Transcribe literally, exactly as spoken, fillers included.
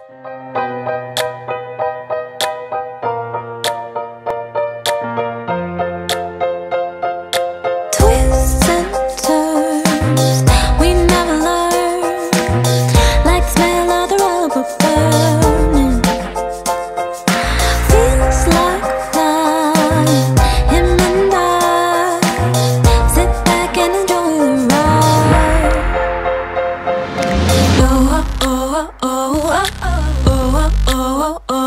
Twists and turns, we never learn. Like the smell of the rubber burning. Feels like flying, him and I. Sit back and enjoy the ride. Oh, oh, oh, oh, oh, oh, oh, oh, oh, oh.